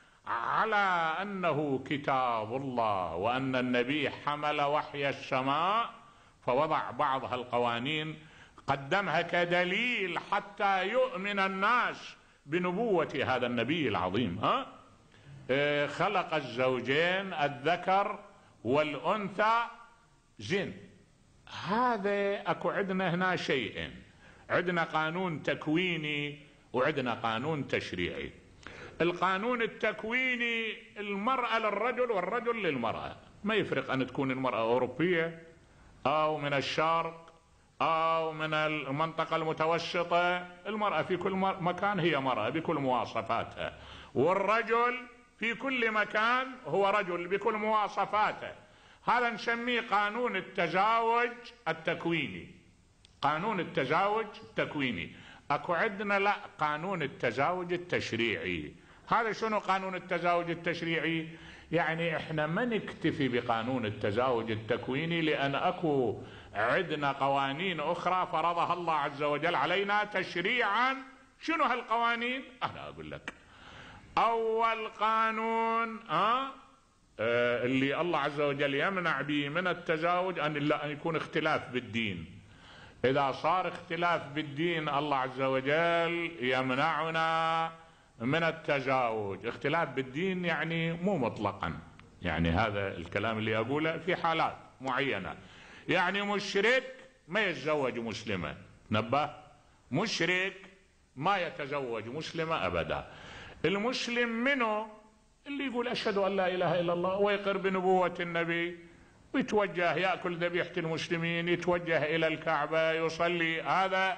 على أنه كتاب الله وأن النبي حمل وحي السماء، فوضع بعض هالقوانين قدمها كدليل حتى يؤمن الناس بنبوة هذا النبي العظيم. ها؟ اه خلق الزوجين الذكر والأنثى. زين، هذا أكو عندنا هنا شيئين، عندنا قانون تكويني وعندنا قانون تشريعي. القانون التكويني المرأة للرجل والرجل للمرأة، ما يفرق أن تكون المرأة أوروبية أو من الشرق أو من المنطقة المتوسطة. المرأة في كل مكان هي مرأة بكل مواصفاتها، والرجل في كل مكان هو رجل بكل مواصفاته. هذا نسميه قانون التزاوج التكويني. قانون التزاوج التكويني. اكو عندنا لا، قانون التزاوج التشريعي. هذا شنو قانون التزاوج التشريعي؟ يعني احنا ما نكتفي بقانون التزاوج التكويني، لان اكو عندنا قوانين اخرى فرضها الله عز وجل علينا تشريعا. شنو هالقوانين؟ انا اقول لك. اول قانون اه اللي الله عز وجل يمنع به من التزاوج ان لا ان يكون اختلاف بالدين. اذا صار اختلاف بالدين الله عز وجل يمنعنا من التزاوج. اختلاف بالدين يعني مو مطلقا، يعني هذا الكلام اللي اقوله في حالات معينة. يعني مشرك ما يتزوج مسلمة. نبه، مشرك ما يتزوج مسلمة ابدا. المسلم منه اللي يقول أشهد أن لا إله إلا الله ويقر بنبوة النبي ويتوجه يأكل ذبيحة المسلمين، يتوجه إلى الكعبة يصلي. هذا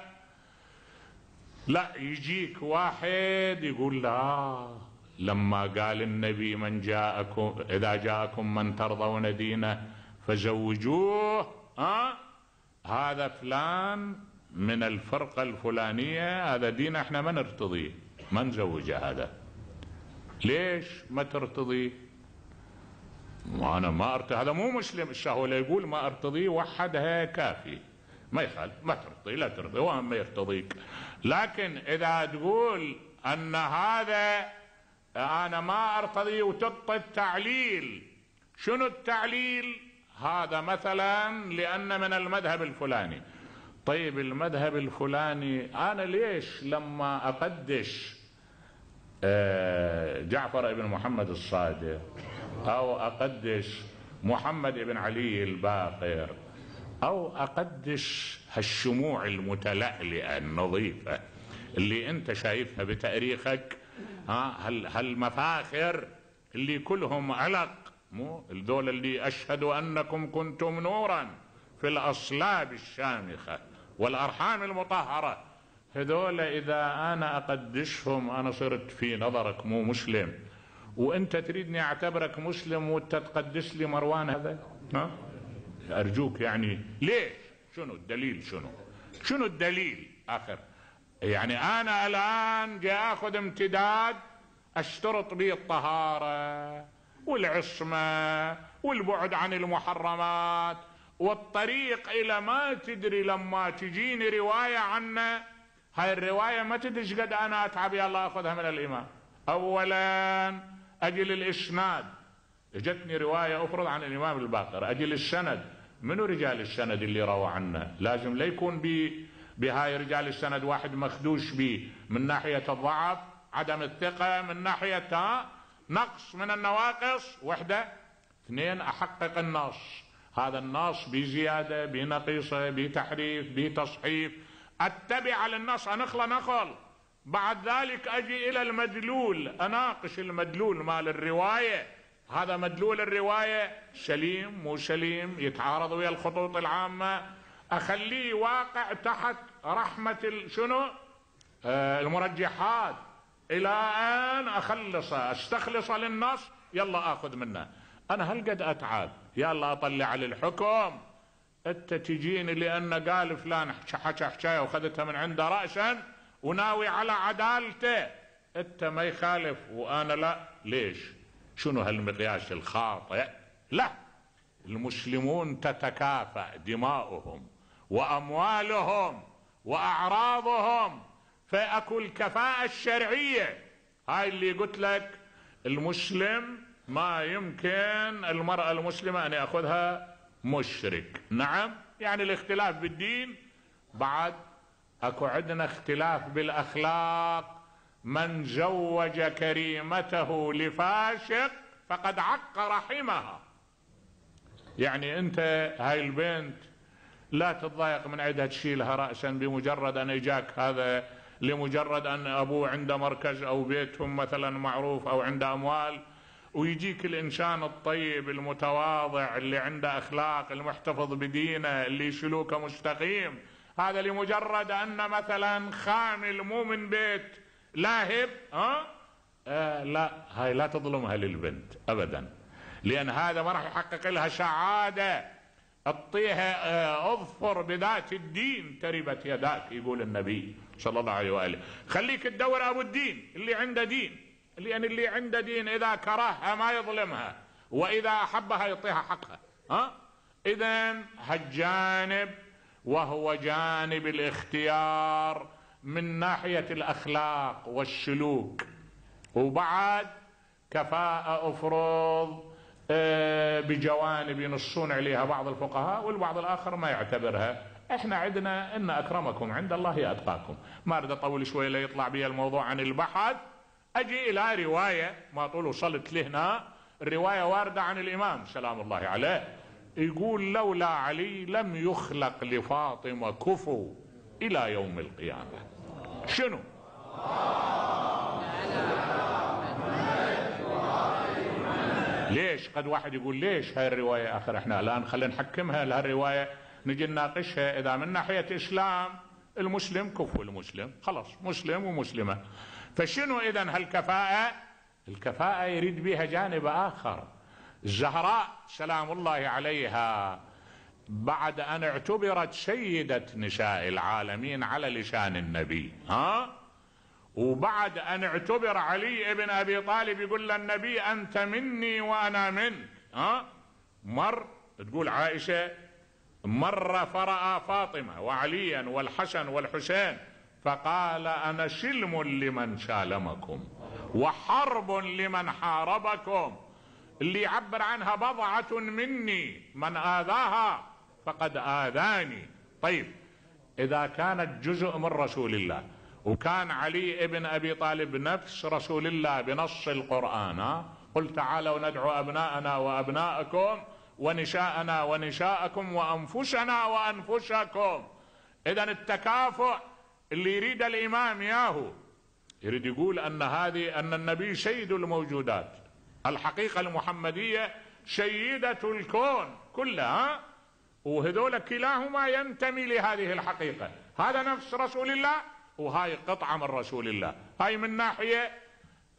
لا، يجيك واحد يقول لا، لما قال النبي من جاءكم إذا جاءكم من ترضون دينه فزوجوه، ها هذا فلان من الفرقة الفلانية، هذا دين احنا ما نرتضيه، ما نزوجه. هذا ليش ما ترتضي؟ وانا ما ارتضي، هذا مو مسلم. الشهوة لا يقول ما ارتضي وحدها كافي، ما يخالف، ما ترتضي لا ترتضي، هو ما يرتضيك. لكن اذا تقول ان هذا انا ما ارتضي وتعطي التعليل، شنو التعليل؟ هذا مثلا لان من المذهب الفلاني. طيب المذهب الفلاني انا ليش لما اقدش جعفر ابن محمد الصادق او اقدش محمد ابن علي الباقر او اقدش هالشموع المتلألئة النظيفة اللي انت شايفها بتاريخك، ها هالمفاخر اللي كلهم علق، مو الذول اللي اشهدوا انكم كنتم نورا في الاصلاب الشامخة والارحام المطهرة، هذول اذا انا اقدشهم انا صرت في نظرك مو مسلم. وانت تريدني اعتبرك مسلم وانت تقدس لي مروان هذا؟ ها؟ ارجوك يعني ليش؟ شنو الدليل؟ شنو شنو الدليل اخر؟ يعني انا الان جاي اخذ امتداد اشترط به الطهارة والعصمة والبعد عن المحرمات والطريق الى ما تدري لما تجيني رواية عنه، هاي الرواية ما تدري ايش قد انا اتعب يا الله اخذها من الامام. اولا اجل الاسناد، اجتني رواية افرض عن الامام الباقر، اجل السند، منو رجال السند اللي روى عنه؟ لازم لا يكون بهاي رجال السند واحد مخدوش به من ناحية الضعف عدم الثقة، من ناحية نقص من النواقص وحدة. اثنين احقق النص، هذا النص بزيادة بنقيصة بتحريف بتصحيف، اتبع للنص انخل نخل. بعد ذلك اجي الى المدلول، اناقش المدلول مال الرواية، هذا مدلول الرواية سليم مو سليم، يتعارض ويا الخطوط العامة، اخليه واقع تحت رحمة شنو آه المرجحات، الى ان اخلصه استخلصه للنص يلا اخذ منه. انا هل قد اتعب يلا اطلع للحكم؟ انت تجيني لان قال فلان حكى حكايه واخذتها من عنده راسا وناوي على عدالته، انت ما يخالف وانا لا، ليش؟ شنو هالمقياس الخاطئ؟ لا، المسلمون تتكافأ دماؤهم واموالهم واعراضهم، فاكو الكفاءة الشرعية. هاي اللي قلت لك المسلم ما يمكن المرأة المسلمة ان ياخذها مشرك. نعم، يعني الاختلاف بالدين، بعد اكو عندنا اختلاف بالاخلاق. من زوج كريمته لفاسق فقد عق رحمها. يعني انت هاي البنت لا تتضايق من عندها تشيلها رأسا بمجرد ان اجاك هذا، لمجرد ان ابوه عنده مركز او بيتهم مثلا معروف او عنده اموال، ويجيك الانسان الطيب المتواضع اللي عنده اخلاق المحتفظ بدينه اللي سلوكه مستقيم، هذا لمجرد ان مثلا خامل مو من بيت لاهب ها آه لا، هاي لا تظلمها للبنت ابدا، لان هذا ما راح يحقق لها سعاده. اعطيها آه اظفر بذات الدين تربت يداك، يقول النبي صلى الله عليه واله. خليك تدور ابو الدين اللي عنده دين، لان اللي عنده دين اذا كرهها ما يظلمها، واذا احبها يعطيها حقها. ها اذا هالجانب وهو جانب الاختيار من ناحية الاخلاق والسلوك. وبعد كفاءة افرض بجوانب ينصون عليها بعض الفقهاء والبعض الاخر ما يعتبرها. احنا عندنا ان اكرمكم عند الله اتقاكم. ما اريد اطول شوي لا يطلع بي الموضوع عن البحث. اجي الى رواية ما طول وصلت لهنا، الرواية واردة عن الامام سلام الله عليه، يقول لولا علي لم يخلق لفاطمة كفو الى يوم القيامة. شنو؟ ليش؟ قد واحد يقول ليش هاي الرواية اخر احنا الان خلينا نحكمها لهالرواية نجي نناقشها. اذا من ناحية اسلام المسلم كفو المسلم، خلاص مسلم ومسلمة، فشنو اذا هالكفاءة؟ الكفاءة يريد بها جانب اخر. الزهراء سلام الله عليها بعد ان اعتبرت سيدة نساء العالمين على لسان النبي، ها وبعد ان اعتبر علي ابن ابي طالب يقول للنبي انت مني وانا منك، ها مر تقول عائشة مر فرأى فاطمة وعليا والحسن والحسين فقال انا سلم لمن سالمكم وحرب لمن حاربكم. اللي يعبر عنها بضعة مني، من آذاها فقد آذاني. طيب إذا كانت جزء من رسول الله وكان علي ابن أبي طالب نفس رسول الله بنص القرآن، قل تعالوا ندعو أبناءنا وأبناءكم ونساءنا ونساءكم وأنفسنا وأنفسكم. إذا التكافؤ اللي يريد الإمام ياهو يريد يقول أن هذه أن النبي سيد الموجودات، الحقيقة المحمدية سيدة الكون كلها، وهذول كلاهما ينتمي لهذه الحقيقة. هذا نفس رسول الله وهاي قطعة من رسول الله. هاي من ناحية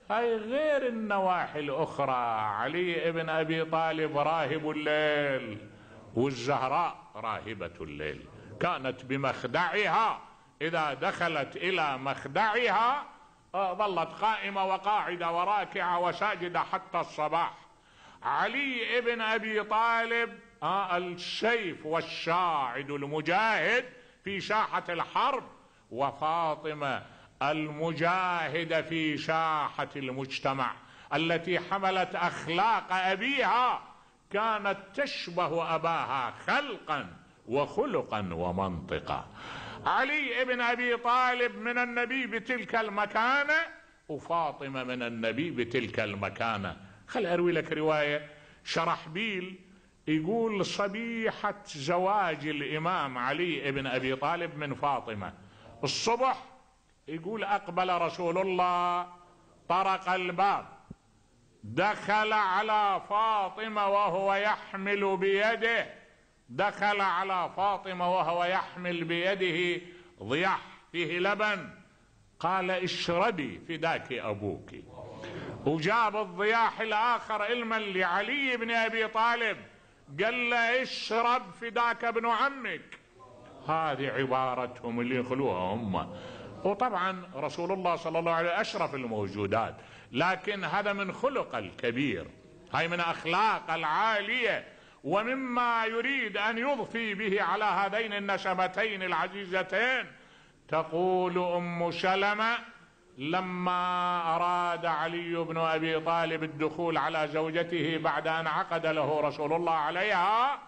هاي غير النواحي الأخرى. علي بن أبي طالب راهب الليل، والزهراء راهبة الليل، كانت بمخدعها إذا دخلت إلى مخدعها ظلت قائمة وقاعدة وراكعة وساجدة حتى الصباح. علي بن أبي طالب السيف والشاعد المجاهد في ساحة الحرب، وفاطمة المجاهدة في ساحة المجتمع التي حملت أخلاق أبيها، كانت تشبه أباها خلقا وخلقا ومنطقا. علي بن أبي طالب من النبي بتلك المكانة، وفاطمة من النبي بتلك المكانة. خل أروي لك رواية. شرحبيل يقول صبيحة زواج الإمام علي بن أبي طالب من فاطمة الصبح، يقول أقبل رسول الله، طرق الباب، دخل على فاطمة وهو يحمل بيده دخل على فاطمة وهو يحمل بيده ضياح فيه لبن، قال اشربي فداك أبوك. وجاب الضياح الآخر علما لعلي بن أبي طالب، قال له اشرب فداك ابن عمك. هذه عبارتهم اللي يخلوها هم. وطبعا رسول الله صلى الله عليه وسلم أشرف الموجودات، لكن هذا من خلق الكبير، هاي من أخلاق العالية، ومما يريد أن يضفي به على هذين النسبتين العزيزتين. تقول أم سلمة لما أراد علي بن أبي طالب الدخول على زوجته بعد أن عقد له رسول الله عليها،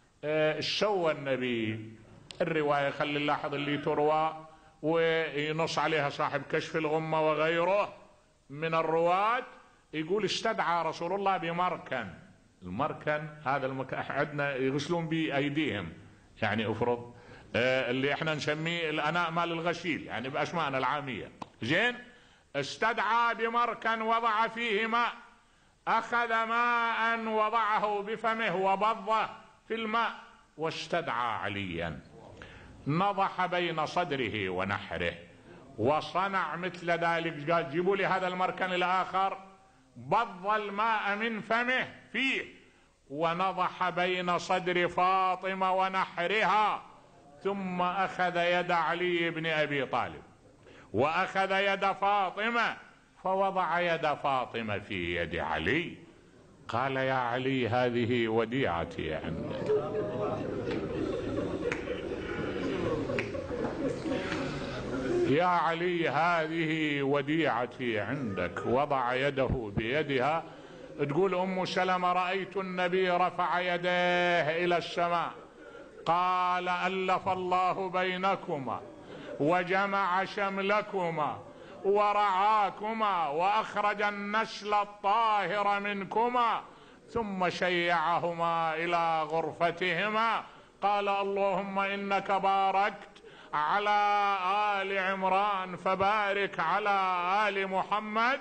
سوى النبي، الرواية خلي نلاحظ اللي تروى وينص عليها صاحب كشف الغمة وغيره من الرواة، يقول استدعى رسول الله بمركن. المركن هذا المكان عندنا يغسلون بأيديهم، يعني افرض اللي احنا نسميه الاناء مال الغسيل، يعني باسمائنا العامية. زين، استدعى بمركن وضع فيه ماء، اخذ ماء وضعه بفمه وبضه في الماء، واستدعى عليا، نضح بين صدره ونحره، وصنع مثل ذلك. قال جيبوا لي هذا المركن الاخر، بض الماء من فمه فيه ونضح بين صدر فاطمة ونحرها، ثم أخذ يد علي بن أبي طالب وأخذ يد فاطمة فوضع يد فاطمة في يد علي. قال يا علي هذه وديعتي عندك. يا علي هذه وديعتي عندك. وضع يده بيدها. تقول أم سلمة رأيت النبي رفع يديه إلى السماء، قال ألف الله بينكما وجمع شملكما ورعاكما وأخرج النسل الطاهر منكما، ثم شيعهما إلى غرفتهما، قال اللهم إنك باركت على آل عمران فبارك على آل محمد،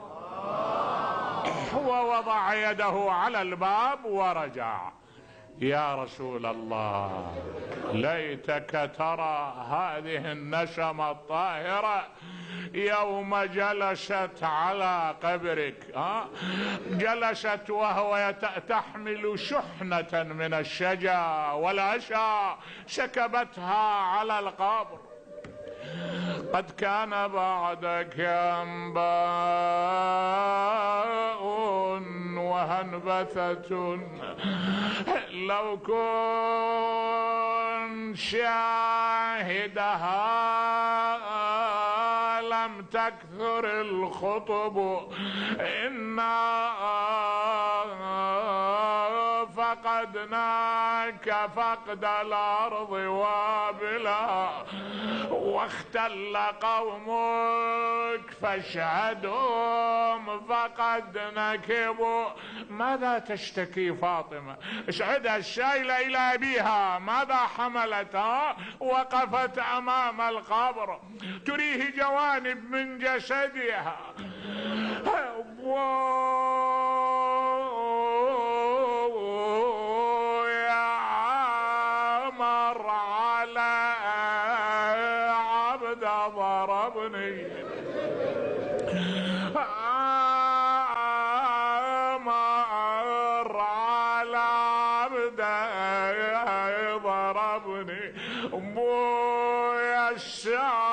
ووضع يده على الباب ورجع. يا رسول الله ليتك ترى هذه النسمة الطاهرة يوم جلست على قبرك، جلست وهو تحمل شحنة من الشجا والعشا سكبتها على القبر. قد كان بعدك أنباء وهنبثة، لو كن شاهدها لم تكثر الخطب، إنا فقدناك فقد الأرض وابلها، واختل قومك فاشهدهم فقد نكبوا. ماذا تشتكي فاطمة؟ اشعدها الشايلة إلى أبيها، ماذا حملتها؟ وقفت أمام القبر تريه جوانب من جسدها.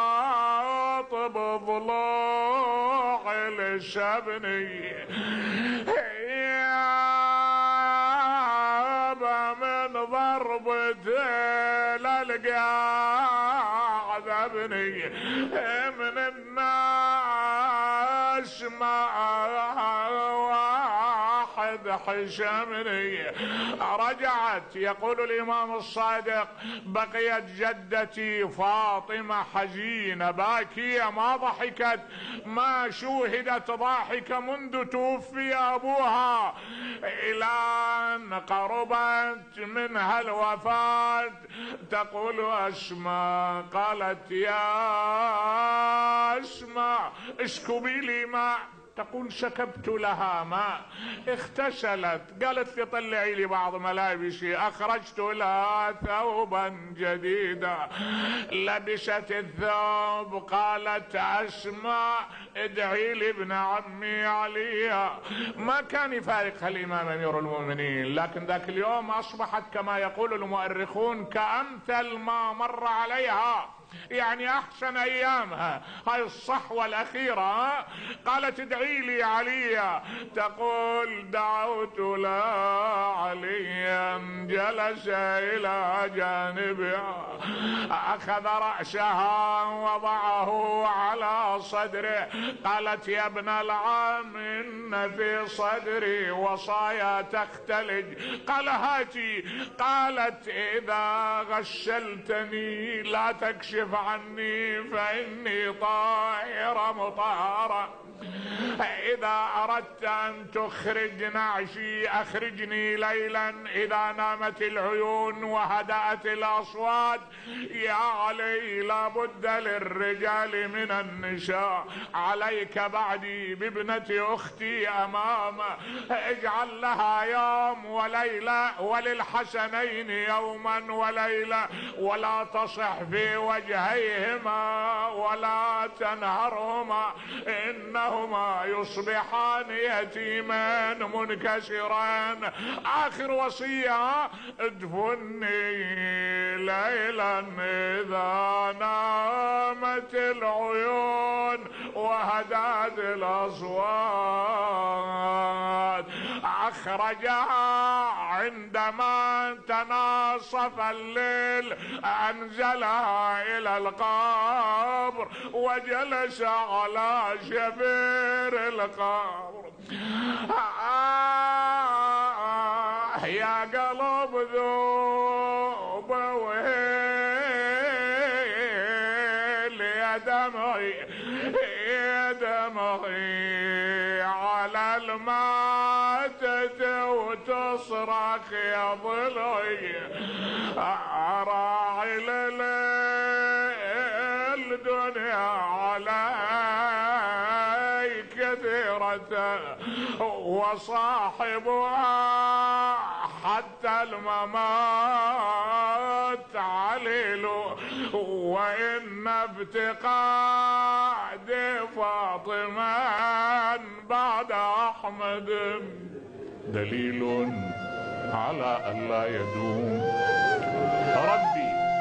يخاطب ضلوع الشبني يابا من ضربته للقاع ذبني من الناس ما حشمني. رجعت يقول الإمام الصادق بقيت جدتي فاطمة حزينة باكية ما ضحكت ما شوهدت ضاحك منذ توفي أبوها إلى أن قربت منها الوفاة. تقول أسماء قالت يا أسماء اسكبي لي ماء. تقول سكبت لها ماء اغتسلت. قالت لي طلعي لي بعض ملابسي. اخرجت لها ثوبا جديدا لبست الثوب. قالت اسماء ادعي لي ابن عمي علي. ما كان يفارقها الامام امير المؤمنين، لكن ذاك اليوم اصبحت كما يقول المؤرخون كامثل ما مر عليها، يعني احسن ايامها هاي الصحوة الاخيرة. قالت ادعي لي عليا. تقول دعوت لا عليا جلس الى جانبها اخذ رأسها وضعه على صدره. قالت يا ابن العم ان في صدري وصايا تختلج. قال هاتي. قالت اذا غسلتني لا تكشف عني فإني طاهرة مطهرة. إذا أردت أن تخرج نعشي أخرجني ليلا إذا نامت العيون وهدأت الأصوات. يا علي لابد للرجال من النساء، عليك بعدي بابنة أختي أمامه. اجعل لها يوم وليلة وللحسنين يوما وليلة، ولا تصح في وجهيهما ولا تنهرهما إنهما يصبحان يتيمان منكسران. آخر وصية ادفني ليلا إذا نامت العيون وهدأت الأصوات. أخرجها عندما تناصف الليل أنزلها إلى القبر وجلس على شفير القبر. آه يا قلب ذوب وهيل يا دمعي يا دمعي على الماتة وتصرخ يا ضلعي. أراعي الدنيا علي كثيرة وصاحبها حتى الممات عليل. وإن افتقاد فاطمة بعد أحمد دليل على أن لا يدوم. ربي